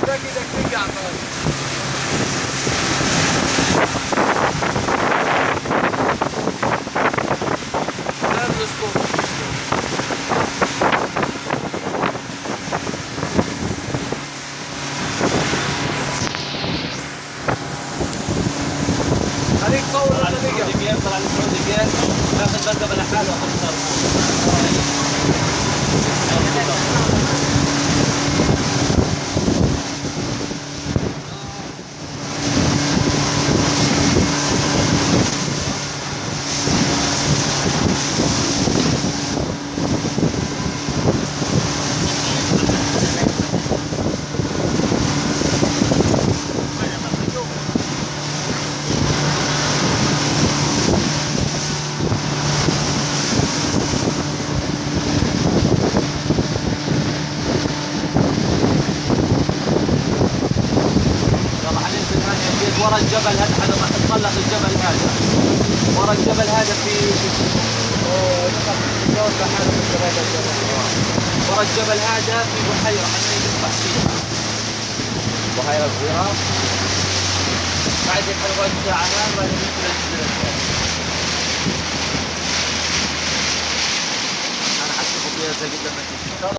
ورا الجبل هذا لما تتسلق الجبل هذا ورا الجبل هذا في ورا الجبل هذا في بحيرة احنا نسبح فيها بحيرة صغيرة بعد الحلوات ساعة نام بعد ندخل الجزيرة أنا حسب فيها زي قدام